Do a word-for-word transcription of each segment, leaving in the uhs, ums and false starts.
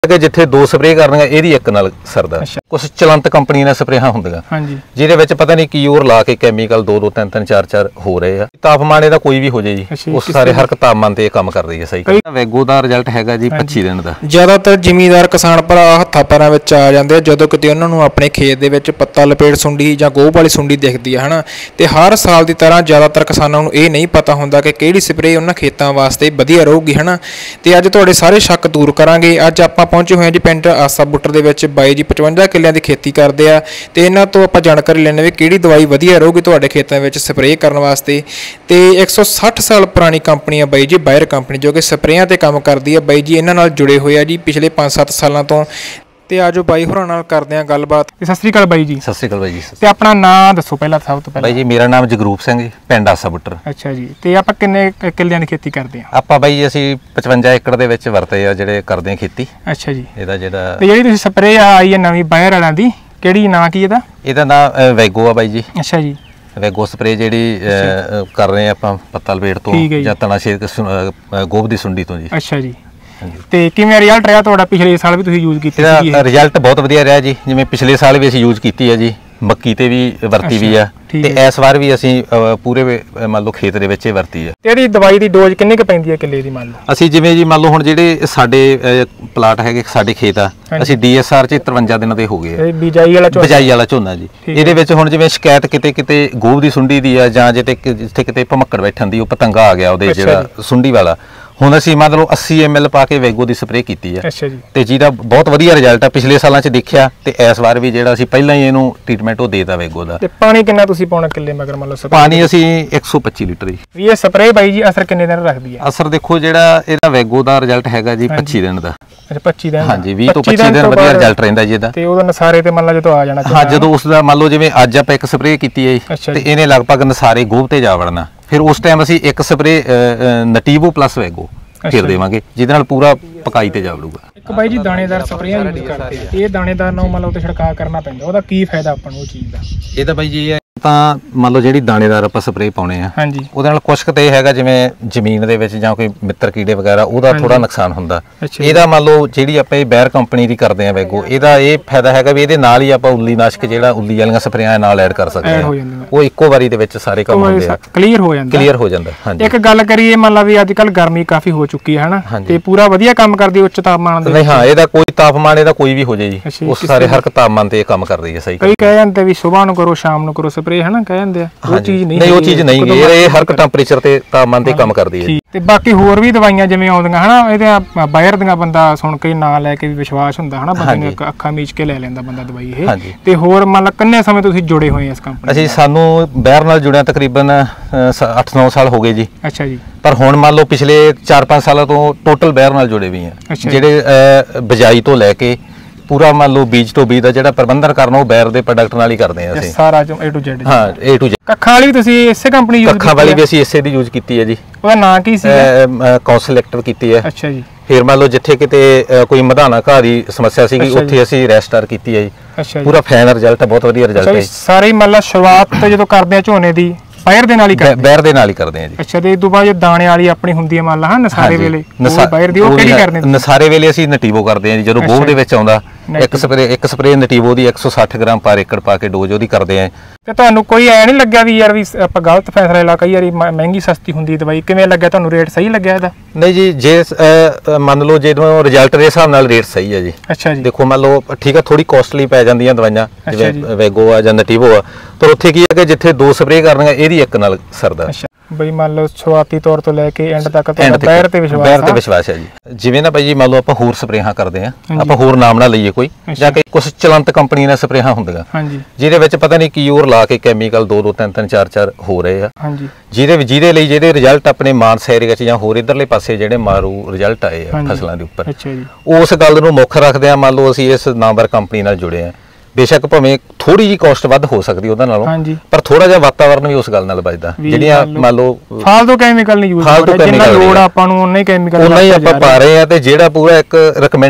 कि जिथे दो स्प्रे करनियां ਇਹਦੀ ਇੱਕ ਨਾਲ ਸਰਦਾ ਕੁਝ ਚਲੰਤ ਕੰਪਨੀ ਨੇ ਸਪਰੇਹਾਂ ਹੁੰਦੀਆਂ ਹਾਂਜੀ ਜਿਹਦੇ ਵਿੱਚ ਪਤਾ ਨਹੀਂ ਕੀ ਹੋਰ ਲਾ ਕੇ ਕੈਮੀਕਲ ਦੋ ਦੋ ਤਿੰਨ ਤਿੰਨ ਚਾਰ ਚਾਰ ਹੋ ਰਹੇ ਆ ਤਾਪਮਾਨ ਇਹਦਾ ਕੋਈ ਵੀ ਹੋ ਜਾਏ ਜੀ ਉਸ ਸਾਰੇ ਹਰ ਤਾਪਮਾਨ ਤੇ ਇਹ ਕੰਮ ਕਰ ਰਹੀ ਹੈ ਸਹੀ ਵੈਗੋ ਦਾ ਰਿਜ਼ਲਟ ਹੈਗਾ ਜੀ ਪੱਚੀ ਦਿਨ ਦਾ। ਜ਼ਿਆਦਾਤਰ ਜ਼ਿਮੀਂਦਾਰ ਕਿਸਾਨ ਭਰਾ ਹੱਥਾਂ ਪੈਰਾਂ ਵਿੱਚ ਆ ਜਾਂਦੇ ਜਦੋਂ ਕਿਤੇ ਉਹਨਾਂ ਨੂੰ ਆਪਣੇ ਖੇਤ ਦੇ ਵਿੱਚ ਪੱਤਾ ਲਪੇਟ ਸੁੰਡੀ ਜਾਂ ਗੋਹ ਵਾਲੀ ਸੁੰਡੀ ਦਿਖਦੀ ਹੈ ਹਨਾ ਤੇ ਹਰ ਸਾਲ ਦੀ ਤਰ੍ਹਾਂ ਜ਼ਿਆਦਾਤਰ ਕਿਸਾਨਾਂ ਨੂੰ ਇਹ ਨਹੀਂ ਪਤਾ ਹੁੰਦਾ ਕਿ ਕਿਹੜੀ ਸਪਰੇਅ ਉਹਨਾਂ ਖੇਤਾਂ ਵਾਸਤੇ ਵਧੀਆ ਰਹੂਗੀ ਹਨਾ ਤੇ ਅੱਜ ਤੁਹਾਡੇ ਸਾਰੇ ਸ਼ੱਕ ਦੂਰ ਕਰਾਂਗੇ। ਅੱਜ ਆਪਾਂ ਪਹੁੰਚੇ ਹੋਏ ਹਾਂ ਜੀ ਪਿੰਡ ਆਸਾ ਬੁੱਟਰ ਦੇ ਵਿੱਚ ਬਾਈ ਜੀ ਪਚਵੰਜਾ ਕਿੱਲਿਆਂ ਦੀ ਖੇਤੀ ਕਰਦੇ ਆ ਤੇ ਇਹਨਾਂ ਤੋਂ ਆਪਾਂ ਜਾਣਕਾਰੀ ਲੈਣੇ ਵੀ ਕਿਹੜੀ ਦਵਾਈ ਵਧੀਆ ਰਹੂਗੀ ਤੁਹਾਡੇ ਖੇਤਾਂ ਵਿੱਚ ਸਪਰੇਅ ਕਰਨ ਵਾਸਤੇ। ਤੇ ਇੱਕ ਸੌ ਸੱਠ ਸਾਲ ਪੁਰਾਣੀ ਕੰਪਨੀ ਆ ਬਾਈ ਜੀ ਬਾਇਰ ਕੰਪਨੀ ਜੋ ਕਿ ਸਪਰੇਆਂ ਤੇ ਕੰਮ ਕਰਦੀ ਆ। ਬਾਈ ਜੀ ਇਹਨਾਂ ਨਾਲ ਜੁੜੇ ਹੋਏ ਆ ਜੀ ਪਿਛਲੇ ਪੰਜ ਸੱਤ ਸਾਲਾਂ ਤੋਂ ਤੇ ਆਜੋ ਬਾਈ ਹੋਰਾਂ ਨਾਲ ਕਰਦੇ ਆ ਗੱਲਬਾਤ। ਸਤਿ ਸ੍ਰੀ ਅਕਾਲ ਬਾਈ ਜੀ। ਸਤਿ ਸ੍ਰੀ ਅਕਾਲ ਬਾਈ ਜੀ। ਤੇ ਆਪਣਾ ਨਾਮ ਦੱਸੋ ਪਹਿਲਾਂ ਸਭ ਤੋਂ ਪਹਿਲਾਂ। ਬਾਈ ਜੀ ਮੇਰਾ ਨਾਮ ਜਗਰੂਪ ਸਿੰਘ ਜੀ ਪਿੰਡ ਆਸਾ ਬੁੱਟਰ। ਅੱਛਾ ਜੀ ਤੇ ਆਪਾਂ ਕਿੰਨੇ ਕਿੱਲਿਆਂ ਦੀ ਖੇਤੀ ਕਰਦੇ ਆ? ਆਪਾਂ ਬਾਈ ਅਸੀਂ ਪਚਵੰਜਾ ਏਕੜ ਦੇ ਵਿੱਚ ਵਰਤੇ ਆ ਜਿਹੜੇ ਕਰਦੇ ਆ ਖੇਤੀ। ਅੱਛਾ ਜੀ ਇਹਦਾ ਜਿਹੜਾ ਤੇ ਜਿਹੜੀ ਤੁਸੀਂ ਸਪਰੇਅ ਆਈ ਹੈ ਨਵੀਂ ਬਾਇਰ ਵਾਲਿਆਂ ਦੀ ਕਿਹੜੀ ਨਾਂ ਕੀ ਇਹਦਾ? ਇਹਦਾ ਨਾਮ ਵੈਗੋ ਆ ਬਾਈ ਜੀ। ਅੱਛਾ ਜੀ ਵੈਗੋ ਸਪਰੇਅ ਜਿਹੜੀ ਕਰ ਰਹੇ ਆ ਆਪਾਂ ਪੱਤਾ ਲਪੇਟ ਤੋਂ ਜਾਂ ਤਣਾ ਛੇਦ ਗੋਭ ਦੀ ਸੁੰਡੀ ਤੋਂ ਜੀ। ਅੱਛਾ ਜੀ ਤੇ ਕਿਵੇਂ ਰਿਜ਼ਲਟ ਰਿਹਾ ਤੁਹਾਡਾ? ਪਿਛਲੇ ਸਾਲ ਵੀ ਤੁਸੀਂ ਯੂਜ਼ ਕੀਤੀ ਸੀ? ਇਹਦਾ ਰਿਜ਼ਲਟ ਬਹੁਤ ਵਧੀਆ ਰਿਹਾ ਜੀ। ਜਿਵੇਂ ਪਿਛਲੇ ਸਾਲ ਵੀ ਅਸੀਂ ਯੂਜ਼ ਕੀਤੀ ਹੈ ਜੀ ਮੱਕੀ ਤੇ ਵੀ ਵਰਤੀ ਵੀ ਆ ਤੇ ਇਸ ਵਾਰ ਵੀ ਅਸੀਂ ਪੂਰੇ ਮੰਨ ਲਓ ਖੇਤ ਦੇ ਵਿੱਚ ਹੀ ਵਰਤੀ ਆ। ਤੇ ਇਹਦੀ ਦਵਾਈ ਦੀ ਡੋਜ਼ ਕਿੰਨੀ ਕੁ ਪੈਂਦੀ ਹੈ ਕਿੱਲੇ ਦੀ ਮੰਨ ਲਓ? ਅਸੀਂ ਜਿਵੇਂ ਜੀ ਮੰਨ ਲਓ ਹੁਣ ਜਿਹੜੇ ਸਾਡੇ ਪਲਾਟ ਹੈਗੇ ਸਾਡੇ ਖੇਤ ਆ ਅਸੀਂ ਡੀ ਐਸ ਆਰ ਚ ਤਰਵੰਜਾ ਦਿਨਾਂ ਦੇ ਹੋ ਗਏ ਆ। ਬਿਜਾਈ ਵਾਲਾ ਝੋਨਾ ਬਿਜਾਈ ਵਾਲਾ ਝੋਨਾ ਜੀ। ਇਹਦੇ ਵਿੱਚ ਹੁਣ ਜਿਵੇਂ ਸ਼ਿਕਾਇਤ ਕਿਤੇ ਕਿਤੇ ਗੋਭ ਦੀ ਸੁੰਡੀ ਦੀ ਆ ਜਾਂ ਜਿੱਥੇ ਜਿੱਥੇ ਕਿਤੇ ਭਮੱਕੜ ਬੈਠਣ ਦੀ ਉਹ ਪਤੰਗਾ ਆ ਗਿਆ ਉਹਦੇ ਜਿਹੜਾ ਸੁੰਡੀ ਵਾਲਾ ਹੁਣ ਅਸੀਂ ਮੰਨ ਲਓ ਅੱਸੀ ਐਮ ਐਲ ਪਾ ਕੇ ਵੈਗੋ ਦੀ ਸਪਰੇਅ ਕੀਤੀ ਹੈ ਤੇ ਜਿਹਦਾ ਬਹੁਤ ਵਧੀਆ ਰਿਜ਼ਲਟ ਆ ਪਿਛਲੇ ਸਾਲਾਂ 'ਚ ਦੇਖਿਆ ਤੇ ਇਸ ਵਾਰ ਵੀ ਜਿਹੜਾ ਅਸੀਂ ਪਹਿਲਾਂ ਹੀ ਇਹਨੂੰ ਟ੍ਰੀਟਮੈਂਟ ਉਹ ਦੇਤਾ ਵੈਗੋ ਦਾ। ਤੇ ਪਾਣੀ ਕਿੰਨਾ ਤੁਸੀਂ ਪਾਉਣਾ ਕਿੱਲੇ ਮਗਰ ਮੰਨ ਲਓ? ਪਾਣੀ ਅਸੀਂ ਇੱਕ ਸੌ ਪੱਚੀ ਲੀਟਰ ਜੀ। ਵੀ ਇਹ ਸਪਰੇਅ ਬਾਈ ਜੀ ਅਸਰ ਕਿੰਨੇ ਦਿਨ ਰੱਖਦੀ ਹੈ? ਅਸਰ ਦੇਖੋ ਜਿਹੜਾ ਇਹਦਾ ਵੈਗੋ ਦਾ ਰਿਜ਼ਲਟ ਹੈਗਾ ਜੀ ਪੱਚੀ ਦਿਨ ਦਾ। ਅੱਛਾ ਪੱਚੀ ਦਿਨ? ਹਾਂਜੀ ਵੀਹ ਤੋਂ ਪੱਚੀ ਦਿਨ ਵਧੀਆ ਰਿਜ਼ਲਟ ਰਹਿੰਦਾ ਜੀ ਇਹਦਾ। ਤੇ ਉਹਦਾ ਨਸਾਰੇ ਤੇ ਮੰਨ ਲਓ ਜਦੋਂ ਆ ਜਾਣਾ? ਹਾਂ ਜਦੋਂ ਉਸ ਦਾ ਮੰਨ ਲਓ ਜਿਵੇਂ ਅੱਜ ਆਪਾਂ ਇੱਕ ਸਪਰੇਅ ਕੀਤੀ ਹੈ ਤੇ ਇਹਨੇ ਲਗਭਗ ਨਸਾਰੇ ਗੋਭ ਤੇ ਜਾ ਵੜਨਾ ਫਿਰ ਉਸ ਟਾਈਮ ਅਸੀਂ ਇੱਕ ਸਪਰੇਅ ਨਟੀਵੋ ਪਲੱਸ ਵੈਗੋ ਫਿਰ ਦੇਵਾਂਗੇ ਜਿਹਦੇ ਨਾਲ ਪੂਰਾ ਪਕਾਈ ਤੇ ਜਾ ਵੜੂਗਾ। ਇੱਕ ਬਾਈ ਜੀ ਦਾਣੇਦਾਰ ਸਪਰੇਆਂ ਯੂਜ਼ ਕਰਦੇ ਆ ਇਹ ਦਾਣੇਦਾਰ ਨੂੰ ਮੰਨ ਲਓ ਤੇ ਛਿੜਕਾਅ ਕਰਨਾ ਪੈਂਦਾ ਉਹਦਾ ਕੀ ਫਾਇਦਾ ਆਪਾਂ ਨੂੰ ਉਹ ਚੀਜ਼ ਦਾ? ਇਹਦਾ ਬਾਈ ਜੀ ਤਾਂ ਮੰਨ ਲਓ ਜਿਹੜੀ ਦਾਣੇਦਾਰ ਆਪਾਂ ਸਪਰੇਅ ਪਾਉਣੇ ਆ ਉਹਦੇ ਨਾਲ ਕੁਛ ਕੁ ਤੇ ਹੈਗਾ ਜਿਵੇਂ ਜ਼ਮੀਨ ਦੇ ਵਿੱਚ ਜਾਂ ਕੋਈ ਮਿੱਤਰ ਕੀੜੇ ਵਗੈਰਾ ਉਹਦਾ ਥੋੜਾ ਨੁਕਸਾਨ ਹੁੰਦਾ। ਇਹਦਾ ਮੰਨ ਲਓ ਜਿਹੜੀ ਆਪਾਂ ਇਹ ਬਾਇਰ ਕੰਪਨੀ ਦੀ ਕਰਦੇ ਆ ਵੈਗੋ ਇਹਦਾ ਇਹ ਫਾਇਦਾ ਹੈਗਾ ਵੀ ਇਹਦੇ ਨਾਲ ਹੀ ਆਪਾਂ ਉੱਲੀ ਨਾਸ਼ਕ ਜਿਹੜਾ ਉੱਲੀ ਵਾਲੀਆਂ ਸਪਰੇਆਂ ਨਾਲ ਐਡ ਕਰ ਸਕਦੇ ਆ ਉਹ ਇੱਕੋ ਵਾਰੀ ਦੇ ਵਿੱਚ ਸਾਰੇ ਕੰਮ ਹੁੰਦੇ ਆ ਕਲੀਅਰ ਹੋ ਜਾਂਦਾ ਕਲੀਅਰ ਹੋ ਜਾਂਦਾ। ਹਾਂਜੀ ਇੱਕ ਗੱਲ ਕਰੀਏ ਮੰਨ ਲਾ ਵੀ ਅੱਜ ਕੱਲ ਗਰਮੀ ਕਾਫੀ ਹੋ ਚੁੱਕੀ ਹੈ ਹਨਾ ਤੇ ਪੂਰਾ ਵਧੀਆ ਕੰਮ ਕਰਦੀ ਉੱਚ ਤਾਪਮਾਨ ਦੇ? ਨਹੀਂ ਹਾਂ ਇਹਦਾ ਕੋਈ ਤਾਪਮਾਨ ਇਹਦਾ ਕੋਈ ਵੀ ਹੋ ਜਾਏ ਜੀ ਉਸ ਸਾਰੇ ਹਰ ਤਾਪਮਾਨ ਤੇ ਇਹ ਕੰਮ ਕਰ ਰਹੀ ਹੈ ਸਹੀ। ਕਈ ਕਹਿ ਜਾਂਦੇ ਵੀ ਸਵੇਰ ਨੂੰ ਕਰੋ ਸ਼ਾਮ ਨੂੰ ਕਰੋ ਸਪਰੇਅ ਹਨਾ ਕਹਿ ਜਾਂਦੇ ਆ ਉਹ ਚੀਜ਼ ਨਹੀਂ? ਨਹੀਂ ਉਹ ਚੀਜ਼ ਨਹੀਂ ਇਹ ਇਹ ਹਰ ਟੈਂਪਰੇਚਰ ਤੇ ਤਾਪਮਾਨ ਤੇ ਕੰਮ ਕਰਦੀ ਹੈ। ਤੇ ਬਾਕੀ ਹੋਰ ਵੀ ਦਵਾਈਆਂ ਜਿਵੇਂ ਆਉਂਦੀਆਂ ਹਨਾ ਇਹਦੇ ਬਾਇਰ ਦੀਆਂ ਬੰਦਾ ਸੁਣ ਕੇ ਨਾਂ ਲੈ ਕੇ ਵੀ ਵਿਸ਼ਵਾਸ ਹੁੰਦਾ ਹਨਾ ਬੰਦੇ ਨੂੰ ਅੱਖਾਂ ਮੀਚ ਕੇ ਲੈ ਲੈਂਦਾ ਬੰਦਾ ਦਵਾਈ ਇਹ। ਤੇ ਹੋਰ ਮੰਨ ਲਾ ਕਿੰਨੇ ਸਮੇਂ ਤੁਸੀਂ ਜੁੜੇ ਹੋਏ ਇਸ ਕੰਪਨੀ? ਅਸੀਂ ਸਾਨੂੰ ਬਾਇਰ ਨਾਲ ਜੁੜਿਆ ਤਕਰੀਬਨ ਅੱਠ ਨੌ ਸਾਲ ਹੋ ਗਏ ਜੀ। ਅੱਛਾ ਜੀ ਪਰ ਹੁਣ ਮੰਨ ਲਓ ਪਿਛਲੇ ਚਾਰ ਪੰਜ ਸਾਲਾਂ ਤੋਂ ਟੋਟਲ ਬਾਇਰ ਨਾਲ ਜੁੜੇ ਵੀ ਆ ਜਿਹੜੇ ਬਿਜਾਈ ਤੋਂ ਲੈ ਕੇ ਪੂਰਾ ਮੰਨ ਲਓ ਬੀਜ ਤੋਂ ਬੀਜ ਦਾ ਜਿਹੜਾ ਪ੍ਰਬੰਧਨ ਕਰਨਾ ਉਹ ਬਾਇਰ ਦੇ ਪ੍ਰੋਡਕਟ ਨਾਲ ਹੀ ਕਰਦੇ ਆ ਅਸੀਂ ਸਾਰਾ ਏ ਟੂ ਜ਼ੈਡ। ਹਾਂ ਏ ਟੂ ਜ਼ੈਡ। ਕੱਖਾਂ ਵਾਲੀ ਵੀ ਤੁਸੀਂ ਇਸੇ ਕੰਪਨੀ ਯੂਜ਼ ਕੀਤੀ? ਕੱਖਾਂ ਵਾਲੀ ਵੀ ਅਸੀਂ ਇਸੇ ਦੀ ਯੂਜ਼ ਕੀਤੀ ਹੈ ਜੀ। ਉਹਦਾ ਨਾਂ ਕੀ ਸੀ? ਕੌਂਸਲੈਕਟਰ ਕੀਤੀ ਹੈ। ਅੱਛਾ ਜੀ ਫਿਰ ਮੰਨ ਲਓ ਜਿੱਥੇ ਕਿਤੇ ਕੋਈ ਮਧਾਣਾ ਘਾਹ ਦੀ ਸਮੱਸਿਆ ਸੀਗੀ ਉੱਥੇ ਅਸੀਂ ਰੈਸਟਾਰ ਕੀਤੀ ਹੈ ਜੀ। ਪੂਰਾ ਫੈਨ ਰਿਜ਼ਲਟ ਹੈ ਬਹੁਤ ਵਧੀਆ ਰਿਜ਼ਲਟ ਹੈ। ਸਾਰੇ ਮੰਨ ਲਾ ਸ਼ੁਰੂਆਤ ਤੇ ਜਦੋਂ ਕਰਦੇ ਆ ਝੋਨੇ ਦੀ ਬਾਇਰ ਦੇ ਨਾਲ ਹੀ ਕਰਦੇ? ਬਾਇਰ ਦੇ ਨਾਲ ਹੀ ਕਰਦੇ ਆ ਜੀ। ਅੱਛਾ ਤੇ ਇਸ ਤੋਂ ਬਾਅਦ ਜੇ ਦਾਣੇ ਵਾਲੀ ਆਪਣੀ ਹੁੰਦੀ ਹੈ ਮੰਨ ਲਾ ਹਾਂ ਨਸਾਰੇ ਵੇਲੇ ਬਾਇਰ ਦੀ ਉਹ ਕਿਹੜੀ ਕਰਦੇ? ਨਸਾਰੇ ਵੇਲੇ ਅਸੀਂ ਨਟੀਵੋ ਕਰਦੇ ਆ ਜੀ ਜਦੋਂ ਗੋਭ ਦੇ ਵਿੱਚ ਆਉਂਦਾ ਇੱਕ ਸਪਰੇ ਇੱਕ ਸਪਰੇ ਨਟੀਵੋ ਦੀ ਇੱਕ ਸੌ ਸੱਠ ਗ੍ਰਾਮ ਪਰ ਏਕੜ ਪਾ ਕੇ ਡੋਜ਼ ਉਹਦੀ ਕਰਦੇ ਆ। ਤੇ ਤੁਹਾਨੂੰ ਕੋਈ ਐ ਨਹੀਂ ਲੱਗਿਆ ਵੀ ਯਾਰ ਵੀ ਆਪਾਂ ਗਲਤ ਫੈਸਲਾ ਲਾ ਕਈ ਵਾਰੀ ਮਹਿੰਗੀ ਸਸਤੀ ਹੁੰਦੀ ਦਵਾਈ ਕਿਵੇਂ ਲੱਗਿਆ ਤੁਹਾਨੂੰ? ਰੇਟ ਸਹੀ ਲੱਗਿਆ ਇਹਦਾ? ਨਹੀਂ ਜੀ ਜੇ ਮੰਨ ਲਓ ਜਦੋਂ ਰਿਜ਼ਲਟ ਦੇ ਹਿਸਾਬ ਨਾਲ ਰੇਟ ਸਹੀ ਹੈ ਜੀ। ਅੱਛਾ ਜੀ ਦੇਖੋ ਮੰਨ ਲਓ ਠੀਕ ਆ ਥੋੜੀ ਕੋਸਟਲੀ ਪੈ ਜਾਂਦੀਆਂ ਦਵਾਈਆਂ ਜਿਵੇਂ ਵੈਗੋ ਆ ਜਾਂ ਨਟੀਵੋ ਆ ਪਰ ਉੱਥੇ ਕੀ ਹੈ ਕਿ ਜਿੱਥੇ ਦੋ ਸਪਰੇ ਕਰਨੀਆਂ ਇਹਦੀ ਇੱਕ ਨਾਲ ਸਰਦਾ। ਬਈ ਮੰਨ ਲਓ ਸ਼ੁਰੂਆਤੀ ਤੌਰ ਤੋਂ ਲੈ ਕੇ ਐਂਡ ਤੱਕ ਤੁਹਾਡਾ ਬਾਇਰ ਤੇ ਵਿਸ਼ਵਾਸ ਬਾਇਰ ਤੇ ਵਿਸ਼ਵਾਸ ਹੈ ਜੀ। ਜਿਵੇਂ ਨਾ ਬਾਈ ਜੀ ਮੰਨ ਲਓ ਆਪਾਂ ਹੋਰ ਸਪਰੇਹਾਂ ਕਰਦੇ ਆ ਆਪਾਂ ਹੋਰ ਨਾਮ ਨਾ ਲਈਏ ਕੋਈ ਜਾਂ ਕਿ ਕੁਝ ਚਲੰਤ ਕੰਪਨੀ ਨੇ ਸਪਰੇਹਾਂ ਹੁੰਦੀਆਂ ਜਿਹਦੇ ਵਿੱਚ ਪਤਾ ਨਹੀਂ ਕੀ ਹੋਰ ਲਾ ਕੇ ਕੈਮੀਕਲ ਦੋ ਦੋ ਤਿੰਨ ਤਿੰਨ ਚਾਰ ਚਾਰ ਹੋ ਰਹੇ ਆ ਜਿਹਦੇ ਜਿਹਦੇ ਲਈ ਜਿਹਦੇ ਰਿਜ਼ਲਟ ਆਪਣੇ ਮਾਨਸਾ ਏਰੀਆ 'ਚ ਜਾਂ ਹੋਰ ਇਧਰਲੇ ਪਾਸੇ ਜਿਹੜੇ ਮਾਰੂ ਰਿਜ਼ਲਟ ਆਏ ਆ ਫਸਲਾਂ ਦੇ ਉੱਪਰ ਉਸ ਗੱਲ ਨੂੰ ਮੁੱਖ ਰੱਖਦੇ ਆ ਮੰਨ ਲਓ ਅਸੀਂ ਇਸ ਨਾਮਵਰ ਕੰਪਨੀ ਨਾਲ ਜੁੜੇ ਆ। ਬੇਸ਼ੱਕ ਭਾਵੇਂ ਥੋੜੀ ਜੀ ਕਾਸਟ ਵੱਧ ਹੋ ਸਕਦੀ ਉਹਦਾ ਨਾਲੋਂ ਪਰ ਥੋੜਾ ਜਿਹਾ ਵਾਤਾਵਰਨ ਵੀ ਉਸ ਗੱਲ ਨਾਲ ਬਚਦਾ ਜਿਹੜੀਆਂ ਮੰਨ ਲਓ ਫਾਲਤੂ ਕੈਮੀਕਲ ਨਹੀਂ ਯੂਜ਼ ਕਰਦੇ ਜਿੰਨਾ ਲੋੜ ਆਪਾਂ ਨੂੰ ਉਨਾ ਹੀ ਕੈਮੀਕਲ ਉਨਾ ਹੀ ਆਪਾਂ ਪਾ ਰਹੇ ਆ ਤੇ ਜਿਹੜਾ ਪੂਰਾ ਇੱਕ ਰეკਮੈਂਡ ਆ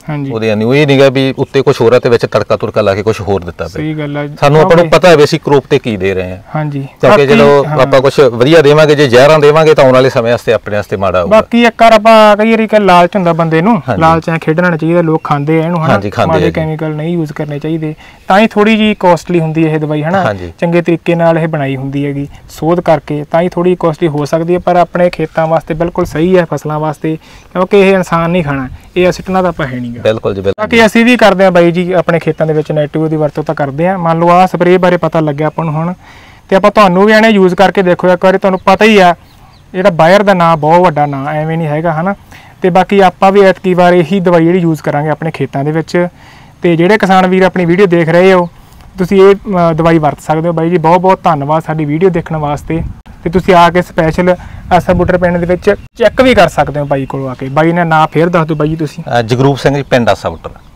ਉਹਦੇ ਨਹੀਂ ਇਹ ਨਹੀਂਗਾ ਵੀ ਉੱਤੇ ਕੁਝ ਹੋਰ ਹੈ ਤੇ ਵਿੱਚ ਤੜਕਾ ਤੁੜਕਾ ਲਾ ਕੇ ਕੁਝ ਹੋਰ ਦਿੱਤਾ ਸਹੀ ਗੱਲ ਹੈ ਸਾਨੂੰ ਆਪਾਂ ਨੂੰ ਪਤਾ ਹੈ ਵੀ ਅਸੀਂ ਕਰੋਪ ਤੇ ਕੀ ਦੇ ਰਹੇ ਹਾਂ ਹਾਂਜੀ ਕਿਉਂਕਿ ਜਦੋਂ ਆਪਾਂ ਕੁਝ ਵਧੀਆ ਦੇਵਾਂਗੇ ਜੇ ਜ਼ਹਿਰਾਂ ਦੇਵਾਂਗੇ ਤਾਂ ਆਉਣ ਵਾਲੇ ਸਮੇਂ ਵਾਸਤੇ ਆਪਣੇ ਵਾਸਤੇ ਮਾੜਾ ਹੋਊਗਾ ਬਾਕੀ ਇੱਕ ਵਾਰ ਆਪਾਂ ਕਈ ਵਾਰੀ ਕਿ ਲਾਲਚ ਹੁੰਦਾ ਬੰਦੇ ਨੂੰ ਲਾਲਚ ਐ ਖੇਡਣਾ ਚਾਹੀਦਾ ਲੋਕ ਖਾਂਦੇ ਆ ਇਹਨੂੰ ਹਨਾ ਮਾੜੇ ਕੈਮੀਕਲ ਨਹੀਂ ਯੂਜ਼ ਕਰਨੇ ਚਾਹੀਦੇ ਤਾਂ ਹੀ ਥੋੜੀ ਜੀ ਕੋਸਟਲੀ ਹੁੰਦੀ ਹੈ ਇਹ ਦਵਾਈ ਹਨਾ ਚੰਗੇ ਤਰੀਕੇ ਨਾਲ ਇਹ ਬਣਾਈ ਹੁੰਦੀ ਹੈਗੀ ਸੋਧ ਕਰਕੇ ਤਾਂ ਹੀ ਥੋੜੀ ਕੋਸਟਲੀ ਹੋ ਸਕਦੀ ਹੈ ਪਰ ਆਪਣੇ ਖੇਤਾਂ ਵਾਸਤੇ ਬਿਲਕੁਲ ਸਹੀ ਹੈ ਫਸਲਾਂ ਵਾਸਤੇ ਕਿਉਂਕਿ ਇਹ ਇਨਸਾਨ ਨਹੀਂ ਖਾਣਾ ਇਹ ਸਿੱਟਣਾ ਤਾਂ ਆਪਾਂ ਹੈ ਨਹੀਂਗਾ ਬਿਲਕੁਲ ਜੀ ਬਿਲਕੁਲ ਬਾਕੀ ਅਸੀਂ ਵੀ ਕਰਦੇ ਆ ਬਾਈ ਜੀ ਆਪਣੇ ਖੇਤਾਂ ਦੇ ਵਿੱਚ ਨੈਗੇਟਿਵ ਦੀ ਵਰਤੋਂ ਤਾਂ ਕਰਦੇ ਆ ਮੰਨ ਲਓ ਆਹ ਸਪਰੇਅ ਬਾਰੇ ਪਤਾ ਲੱਗਿਆ ਆਪਾਂ ਨੂੰ ਹੁਣ ਤੇ ਆਪਾਂ ਤੁਹਾਨੂੰ ਵੀ ਇਹਨੇ ਯੂਜ਼ ਕਰਕੇ ਦੇਖੋ ਇੱਕ ਵਾਰੀ ਤੁਹਾਨੂੰ ਪਤਾ ਹੀ ਆ ਜਿਹੜਾ ਬਾਇਰ ਦਾ ਨਾਂ ਬਹੁਤ ਵੱਡਾ ਨਾਂ ਐਵੇਂ ਨਹੀਂ ਹੈਗਾ ਹਨਾ ਤੇ ਬਾਕੀ ਆਪਾਂ ਵੀ ਐਤਕੀ ਵਾਰ ਇਹੀ ਦਵਾਈ ਜਿਹੜੀ ਯੂਜ਼ ਕਰਾਂਗੇ ਆਪਣੇ ਖੇਤਾਂ ਦੇ ਵਿੱਚ ਤੇ ਜਿਹੜੇ ਕਿਸਾਨ ਵੀਰ ਆਪਣੀ ਵੀਡੀਓ ਦੇਖ ਰਹੇ ਹੋ ਤੁਸੀਂ ਇਹ ਦਵਾਈ ਵਰਤ ਸਕਦੇ ਹੋ ਬਾਈ ਜੀ ਬਹੁਤ ਬਹੁਤ ਧੰਨਵਾਦ ਸਾਡੀ ਵੀਡੀਓ ਦੇਖਣ ਵਾਸਤੇ ਤੇ ਤੁਸੀਂ ਆ ਕੇ ਸਪੈਸ਼ਲ ਆਸਾ ਬੂਟਰ ਪਿੰਡ ਦੇ ਵਿੱਚ ਚੈੱਕ ਵੀ ਕਰ ਸਕਦੇ ਹੋ ਬਾਈ ਕੋਲ ਆ ਕੇ ਬਾਈ ਨੇ ਨਾਂ ਫੇਰ ਦੱਸ ਦਿਓ ਬਾਈ ਜੀ ਤੁਸੀਂ ਜਗਰੂਪ ਸਿੰਘ ਜੀ ਪਿੰਡ ਆਸਾ ਬੂਟਰ